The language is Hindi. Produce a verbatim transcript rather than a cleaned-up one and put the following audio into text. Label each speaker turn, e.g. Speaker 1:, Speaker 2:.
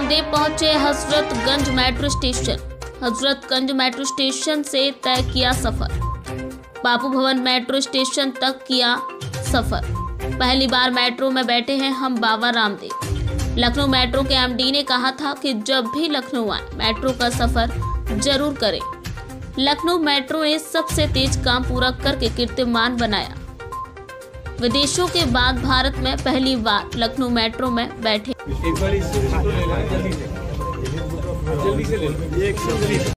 Speaker 1: रामदेव पहुंचे Hazratganj metro station. Hazratganj metro station से तय किया सफर। बापू भवन मेट्रो स्टेशन तक किया सफर। पहली बार मेट्रो में बैठे हैं हम बाबा रामदेव। लखनऊ मेट्रो के एमडी ने कहा था कि जब भी लखनऊ आए मेट्रो का सफर जरूर करें। लखनऊ मेट्रो ने सबसे तेज काम पूरा करके कीर्तिमान बनाया। विदेशों के बाद भारत में पहली बार लखनऊ मेट्रो में बैठे।